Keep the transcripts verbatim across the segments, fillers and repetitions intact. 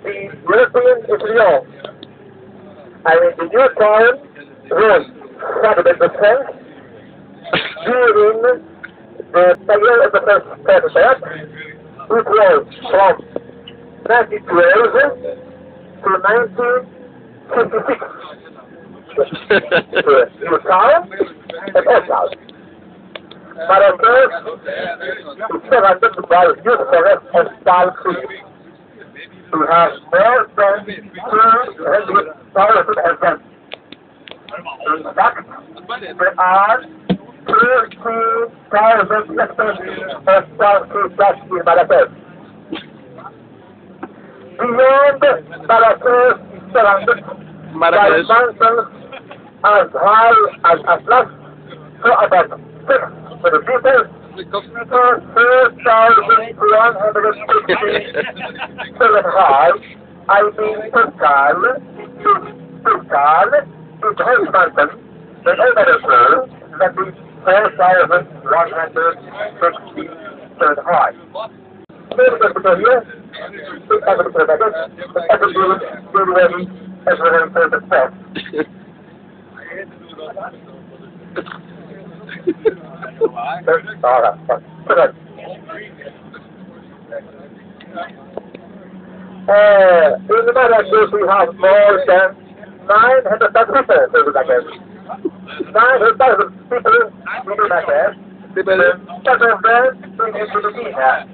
the European Israel. And in the new town was seventy percent during the period of the first president, which was from nineteen twelve to nineteen fifty-six. The new town and old town. Marrakech is surrounded by beautiful and palm trees. We have more than two hundred thousand events. In fact, there are thirteen thousand hectares of palm tree plots in Marrakech. Beyond Marrakech is surrounded by mountains as high as Atlas, so about six kilometers, four thousand one hundred fifty seven high. I mean, Turkal, Turkal is the highest mountain, and over the that is four thousand one hundred sixty seven high. Maybe that's because here, six thousand kilometers, but every year, January, everyone says the spot. Alright, correct. Uh, in Marrakech we have more than nine hundred thousand people in Marrakech. nine hundred thousand people in Marrakech. Seven of them in Medina.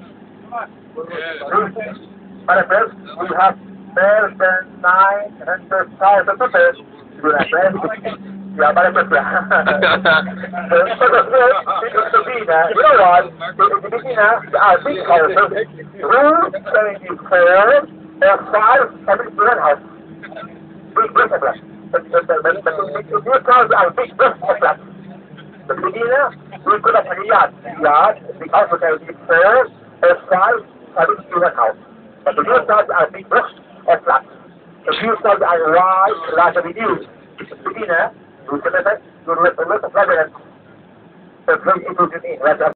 In Marrakech we have more than nine hundred thousand people in Marrakech. Yeah, Marrakech. Because of this, in Medina, you know what? In Medina, there are big houses. Room seventy-four or five having one house. Big brick flats. But in your towns are big brick flats. But in Medina, we could have a yard. Yard, the house was seventy-four or five having one house. But the new towns are big brick flats. The new towns are wide, larger reduced. Medina, we could have a lot of residents. So, very interesting in